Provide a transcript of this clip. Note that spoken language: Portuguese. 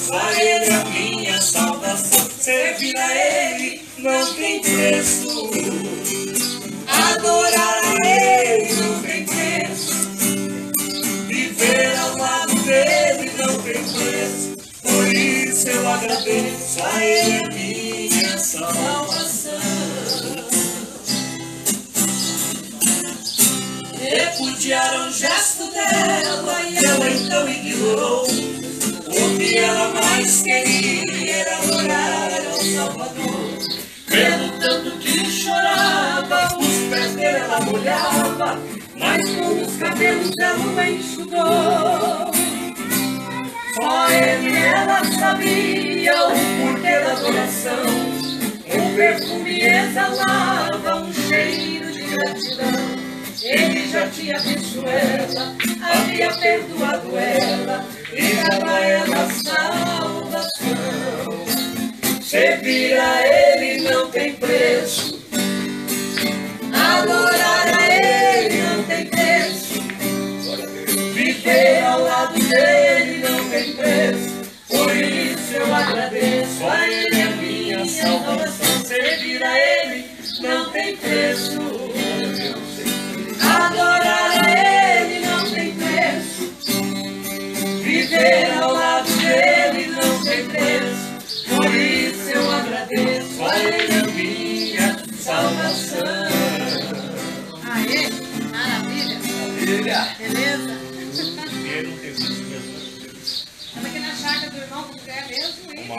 só Ele é a minha salvação. Servir a Ele não tem preço, adorar a Ele não tem preço, viver ao lado dele não tem preço. Por isso eu agradeço a Ele a minha salvação. Repudiaram o gesto dela e ela então ignorou. O que ela mais queria era adorar ao Salvador. Pelo tanto que chorava, os pés dele ela molhava, mas com os cabelos ela enxugou. Só ele e ela sabia o porquê da adoração. O perfume exalava um cheiro de gratidão. Ele já tinha visto ela, havia perdoado ela e dado a ela salvação. Servir a Ele não tem preço, adorar a Ele não tem preço, viver ao lado dele não tem preço. Por isso eu agradeço a Ele a minha salvação. Servir a Ele não tem preço, adorar a Ele não tem preço, viver ao lado dele não tem preço. Por isso eu agradeço a Ele a minha salvação. Aê, maravilha. Maravilha. Beleza? Primeiro, Estamos aqui na chácara do irmão, que é mesmo, hein?